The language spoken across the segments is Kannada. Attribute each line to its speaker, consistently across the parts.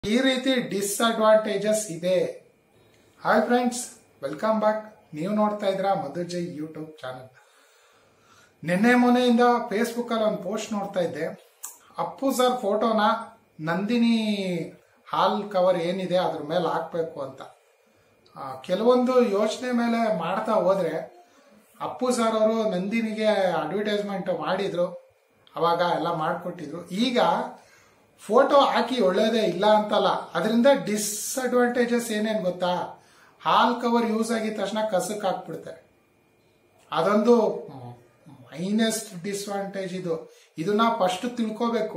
Speaker 1: ಈ ರೀತಿ ಡಿಸ್ಅಡ್ವಾಂಟೇಜಸ್ ಇದೆ. Hi friends, welcome back. ನೀವು ನೋಡ್ತಾ ಇದ್ದೀರಾ ಮಧುಜೈ ಯೂಟ್ಯೂಬ್ ಚಾನಲ್. ನಿನ್ನೆ ಮೊನ್ನೆಯಿಂದ ಫೇಸ್ಬುಕ್ ಅಲ್ಲಿ ಒಂದು ಪೋಸ್ಟ್ ನೋಡ್ತಾ ಇದ್ದೆ. ಅಪ್ಪು ಸರ್ ಫೋಟೋನ ನಂದಿನಿ ಹಾಲ್ ಕವರ್ ಏನಿದೆ ಅದ್ರ ಮೇಲೆ ಹಾಕ್ಬೇಕು ಅಂತ ಕೆಲವೊಂದು ಯೋಚನೆ ಮೇಲೆ ಮಾಡ್ತಾ ಹೋದ್ರೆ ಅಪ್ಪು ಸರ್ ಅವರು ನಂದಿನಿಗೆ ಅಡ್ವರ್ಟೈಸ್ಮೆಂಟ್ ಮಾಡಿದ್ರು, ಅವಾಗ ಎಲ್ಲ ಮಾಡಿಕೊಟ್ಟಿದ್ರು. ಈಗ ಫೋಟೋ ಹಾಕಿ ಒಳ್ಳೇದೇ ಇಲ್ಲ ಅಂತಲ್ಲ, ಅದರಿಂದ ಡಿಸ್ಅಡ್ವಾಂಟೇಜಸ್ ಏನೇನು ಗೊತ್ತಾ? ಹಾಲ್ ಕವರ್ ಯೂಸ್ ಆಗಿದ ತಕ್ಷಣ ಕಸಕ್ಕೆ ಹಾಕ್ಬಿಡ್ತಾರೆ. ಅದೊಂದು ಮೈನಸ್ ಡಿಸ್ಅಡ್ವಾಂಟೇಜ್. ಇದನ್ನ ಫಸ್ಟ್ ತಿಳ್ಕೋಬೇಕು.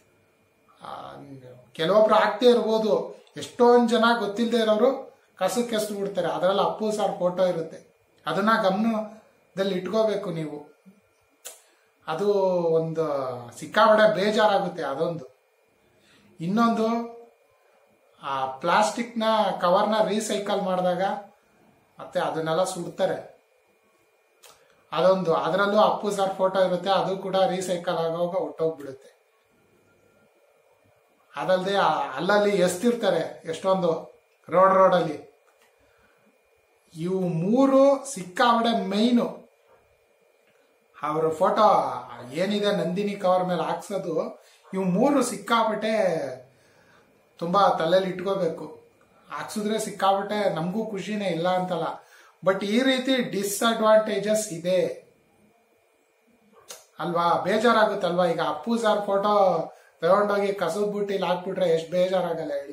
Speaker 1: ಕೆಲವೊಬ್ರು ಆಗ್ತೇ ಇರ್ಬೋದು, ಎಷ್ಟೊಂದು ಜನ ಗೊತ್ತಿಲ್ಲದೆ ಇರೋರು ಕಸಕ್ಕೆ ಎಸ್ದು ಬಿಡ್ತಾರೆ. ಅದರಲ್ಲಿ ಅಪ್ಪು ಸರ್ ಫೋಟೋ ಇರುತ್ತೆ, ಅದನ್ನ ಗಮನದಲ್ಲಿ ಇಟ್ಕೋಬೇಕು ನೀವು. ಅದು ಒಂದು ಸಿಕ್ಕಾಬಡೆ ಬೇಜಾರಾಗುತ್ತೆ. ಅದೊಂದು. ಇನ್ನೊಂದು, ಆ ಪ್ಲಾಸ್ಟಿಕ್ನ ಕವರ್ನ ರೀಸೈಕಲ್ ಮಾಡಿದಾಗ ಮತ್ತೆ ಅದನ್ನೆಲ್ಲ ಸುಡ್ತಾರೆ. ಅದೊಂದು. ಅದರಲ್ಲೂ ಅಪ್ಪು ಸರ್ ಫೋಟೋ ಇರುತ್ತೆ, ಅದು ಕೂಡ ರೀಸೈಕಲ್ ಆಗುವಾಗ ಹೊಟ್ಟೋಗ್ಬಿಡುತ್ತೆ. ಅದಲ್ಲದೆ ಅಲ್ಲಲ್ಲಿ ಎಸ್ತಿರ್ತಾರೆ ಎಷ್ಟೊಂದು ರೋಡಲ್ಲಿ. ಇವು ಮೂರು ಸಿಕ್ಕಾಬಡೆ ಮೈನು. ಅವ್ರ ಫೋಟೋ ಏನಿದೆ ನಂದಿನಿ ಕವರ್ ಮೇಲೆ ಹಾಕ್ಸೋದು, ಇವು ಮೂರು ಸಿಕ್ಕಾಬಟ್ಟೆ ತುಂಬಾ ತಲೆಯಲ್ಲಿ ಇಟ್ಕೋಬೇಕು. ಹಾಕ್ಸಿದ್ರೆ ಸಿಕ್ಕಾಬಟ್ಟೆ ನಮಗೂ ಖುಷಿನೇ ಇಲ್ಲ ಅಂತಲ್ಲ, ಬಟ್ ಈ ರೀತಿ ಡಿಸ್ಅಡ್ವಾಂಟೇಜಸ್ ಇದೆ ಅಲ್ವಾ? ಬೇಜಾರಾಗುತ್ತಲ್ವಾ? ಈಗ ಅಪ್ಪು ಸರ್ ಫೋಟೋ ತಗೊಂಡೋಗಿ ಕಸದ ಬುಟ್ಟಿಲಿ ಹಾಕ್ಬಿಟ್ರೆ ಎಷ್ಟು ಬೇಜಾರಾಗಲ್ಲ ಹೇಳಿ.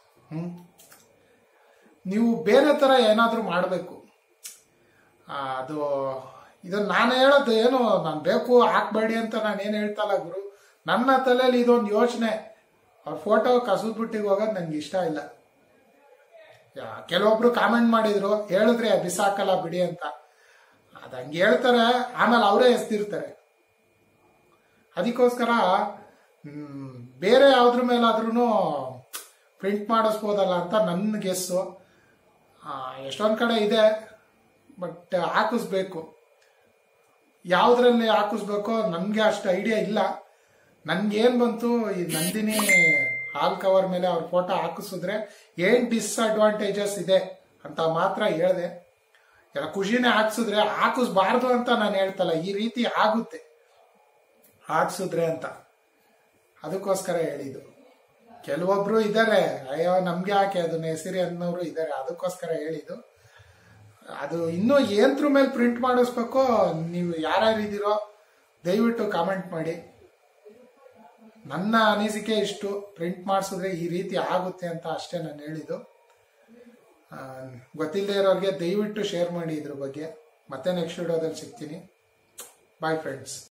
Speaker 1: ನೀವು ಬೇರೆ ತರ ಏನಾದ್ರೂ ಮಾಡಬೇಕು. ಅದು ಇದನ್ನ ನಾನು ಹೇಳೋದು ಏನು, ನಾನು ಬೇಕು ಹಾಕ್ಬೇಡಿ ಅಂತ ನಾನು ಏನು ಹೇಳ್ತಲ್ಲ ಗುರು. ನನ್ನ ತಲೆಯಲ್ಲಿ ಇದೊಂದು ಯೋಚನೆ. ಅವ್ರ ಫೋಟೋ ಕಸದ ಬುಟ್ಟಿಗೆ ಹೋಗೋದು ನಂಗೆ ಇಷ್ಟ ಇಲ್ಲ. ಕೆಲವೊಬ್ರು ಕಾಮೆಂಟ್ ಮಾಡಿದ್ರು, ಹೇಳಿದ್ರೆ ಬಿಸಾಕಲ್ಲ ಬಿಡಿ ಅಂತ. ಅದ್ ಹಂಗೆ ಹೇಳ್ತಾರೆ, ಆಮೇಲೆ ಅವರೇ ಎಸ್ತಿರ್ತಾರೆ. ಅದಕ್ಕೋಸ್ಕರ ಬೇರೆ ಯಾವ್ದ್ರ ಮೇಲಾದ್ರೂ ಪ್ರಿಂಟ್ ಮಾಡಿಸ್ಬೋದಲ್ಲ ಅಂತ ನನ್ನ ಗೆಸ್ಸು. ಎಷ್ಟೊಂದ್ ಕಡೆ ಇದೆ, ಬಟ್ ಹಾಕಿಸ್ಬೇಕು. ಯಾವ್ದ್ರಲ್ಲಿ ಹಾಕಿಸ್ಬೇಕೋ ನನ್ಗೆ ಅಷ್ಟು ಐಡಿಯಾ ಇಲ್ಲ. ನನ್ಗೇನ್ ಬಂತು, ಈ ನಂದಿನಿ ಹಾಲ್ ಕವರ್ ಮೇಲೆ ಅವ್ರ ಫೋಟೋ ಹಾಕಿಸಿದ್ರೆ ಏನ್ ಡಿಸ್ಅಡ್ವಾಂಟೇಜಸ್ ಇದೆ ಅಂತ ಮಾತ್ರ ಹೇಳ್ದೆ. ಎಲ್ಲ ಖುಷಿನೇ ಹಾಕ್ಸಿದ್ರೆ, ಹಾಕಿಸ್ಬಾರ್ದು ಅಂತ ನಾನು ಹೇಳ್ತಲ್ಲ, ಈ ರೀತಿ ಆಗುತ್ತೆ ಹಾಕ್ಸಿದ್ರೆ ಅಂತ. ಅದಕ್ಕೋಸ್ಕರ ಹೇಳಿದ್ದು. ಕೆಲವೊಬ್ರು ಇದ್ದಾರೆ, ಅಯ್ಯೋ ನಮ್ಗೆ ಯಾಕೆ ಅದನ್ನ ಹೆಸರಿ ಅನ್ನೋರು ಇದ್ದಾರೆ, ಅದಕ್ಕೋಸ್ಕರ ಹೇಳಿದ್ದು. ಅದು ಇನ್ನೂ ಏನ್ರ ಮೇಲೆ ಪ್ರಿಂಟ್ ಮಾಡಿಸ್ಬೇಕೋ ನೀವು ಯಾರ್ಯಾರಿದ್ದೀರೋ ದಯವಿಟ್ಟು ಕಾಮೆಂಟ್ ಮಾಡಿ. ನನ್ನ ಅನಿಸಿಕೆ ಇಷ್ಟು, ಪ್ರಿಂಟ್ ಮಾಡಿಸಿದ್ರೆ ಈ ರೀತಿ ಆಗುತ್ತೆ ಅಂತ ಅಷ್ಟೇ ನಾನು ಹೇಳಿದ್ದು. ಗೊತ್ತಿಲ್ಲದೆ ಇರೋರಿಗೆ ದಯವಿಟ್ಟು ಶೇರ್ ಮಾಡಿ ಇದ್ರ ಬಗ್ಗೆ. ಮತ್ತೆ ನೆಕ್ಸ್ಟ್ ವಿಡಿಯೋದಲ್ಲಿ ಸಿಗ್ತೀನಿ. Bye friends.